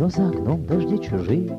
Но за окном дожди чужие.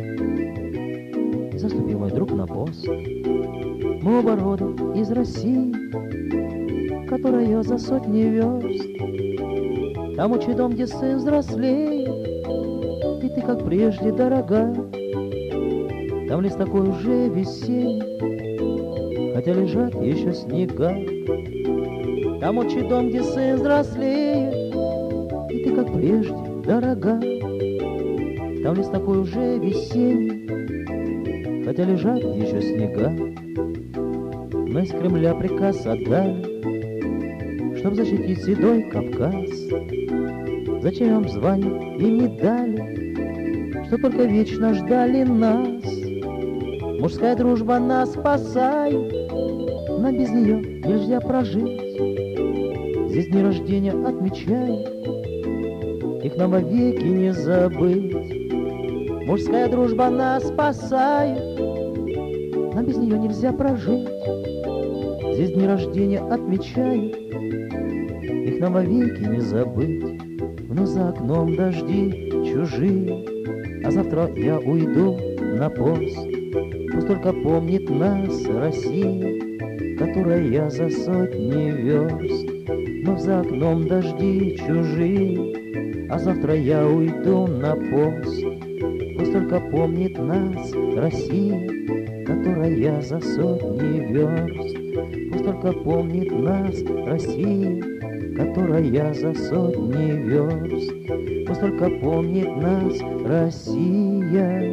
Заступил мой друг на пост. Мы оба родом из России, которая за сотни верст. Там учи дом, где сын взрослеет, и ты, как прежде, дорога. Там лес такой уже весенний, хотя лежат еще снега. Там учи дом, где сын взрослеет, и ты, как прежде, дорога. Там лес такой уже весенний, хотя лежат еще снега. Но из Кремля приказ отдали, чтоб защитить седой Кавказ. Зачем вам звания и медали, что только вечно ждали нас? Мужская дружба нас спасает, нам без нее нельзя прожить. Здесь дни рождения отмечают, их нам вовеки не забыть. Мужская дружба нас спасает, нам без нее нельзя прожить. Здесь дни рождения отмечают, их нам вовеки не забыть. Но за окном дожди чужие, а завтра я уйду на пост. Пусть только помнит нас Россия, которая за сотни верст. Но за окном дожди чужие, а завтра я уйду на пост. Пусть только помнит нас Россия, которая за сотни верст. Пусть только помнит нас Россия, которая за сотни верст. Пусть только помнит нас Россия,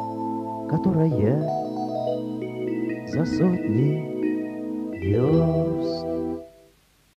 которая за сотни верст.